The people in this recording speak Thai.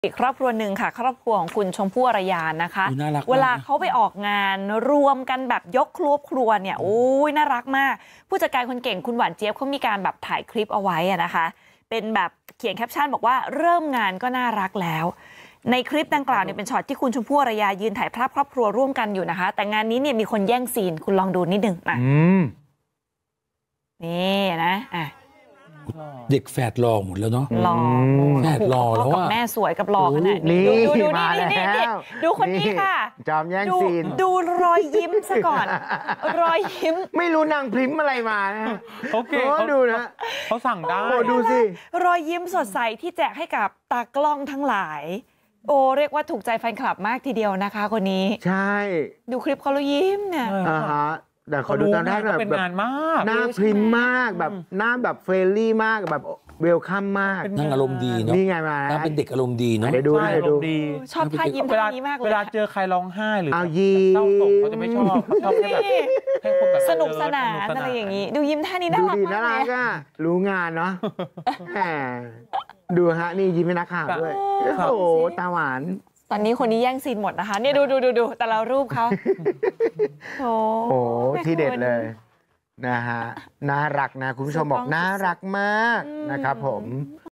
อีกครอบครัวหนึ่งค่ะครอบครัวของคุณชมพู่อารยานนะคะเวลาเขาไปออกงานรวมกันแบบยกครัวเนี่ยโอ้ยน่ารักมากผู้จัดการคนเก่งคุณหวานเจี๊ยบเขามีการแบบถ่ายคลิปเอาไว้นะคะเป็นแบบเขียนแคปชั่นบอกว่าเริ่มงานก็น่ารักแล้วในคลิปดังกล่าวเนี่ยเป็นช็อตที่คุณชมพู่อารยายืนถ่ายภาพครอบครัวร่วมกันอยู่นะคะแต่งานนี้เนี่ยมีคนแย่งซีนคุณลองดูนิดนึงนะนี่นะเด็กแฝดหล่อหมดแล้วเนาะหล่อแฝดหล่อแล้วว่าแม่สวยกับหล่อขนาดนี้ดูนี่ดูคนนี้ค่ะจอมแย่งซีนดูรอยยิ้มซะก่อนรอยยิ้มไม่รู้นางพริมอะไรมานะโอเคเขาดูนะเขาสั่งได้ดูสิรอยยิ้มสดใสที่แจกให้กับตากล้องทั้งหลายโอ้เรียกว่าถูกใจแฟนคลับมากทีเดียวนะคะคนนี้ใช่ดูคลิปเขาแล้วยิ้มเนี่ยแต่ขอดูตอนแรกเป็นงานมากหน้าพริมมากแบบหน้าแบบเฟรนลี่มากแบบเวลคัมมากนั่งอารมณ์ดีเนาะนี่ไงมาเป็นเด็กอารมณ์ดีเนาะเดี๋ยวดูชอบท่ายิ้มท่านี้มากเลยเวลาเจอใครร้องไห้หรือเศร้าโศกเขาจะไม่ชอบชอบแค่แบบให้คนแบบสนุกสนานอะไรอย่างนี้ดูยิ้มท่านี้น่ารักมากเลยรู้งานเนาะดูฮะนี่ยิ้มให้นักข่าวด้วยโอ้โหตาหวานตอนนี้คนนี้แย่งซีนหมดนะคะเนี่ยดูแต่ละรูปเขาโอ้โหที่เด็ดเลยนะฮะน่ารักนะคุณผู้ชมบอกน่ารักมากนะครับผม